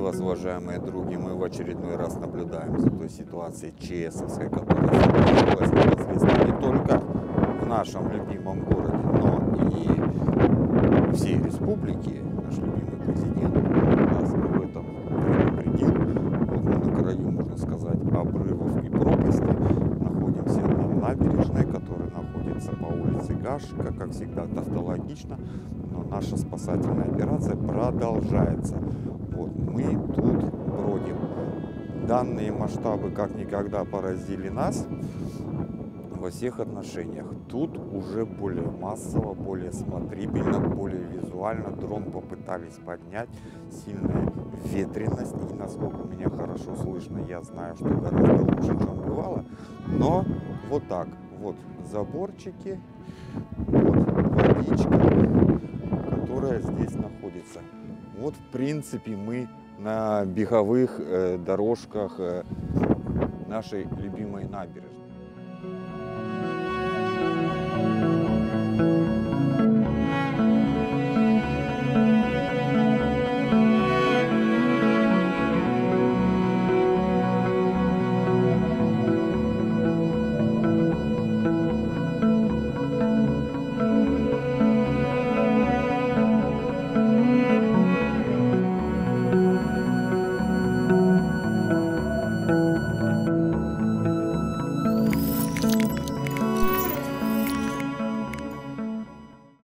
вас, уважаемые други, мы в очередной раз наблюдаем за той ситуацией ЧСовской, которая случилась непосредственно не только в нашем любимом городе, но и всей республике. Наш любимый президент нас об этом предупредил. Вот мы на краю, можно сказать, обрывов и пропасти. Находимся на набережной, которая находится по улице Гашика, как всегда, тавтологично. Но наша спасательная операция продолжается. Вот мы тут бродим. Данные масштабы как никогда поразили нас во всех отношениях. Тут уже более массово, более смотрибельно, более визуально. Дрон попытались поднять. Сильная ветренность. И насколько меня хорошо слышно, я знаю, что гораздо лучше, чем бывало. Но вот так. Вот заборчики. Вот водичка, которая здесь находится. Вот в принципе мы на беговых дорожках нашей любимой набережной.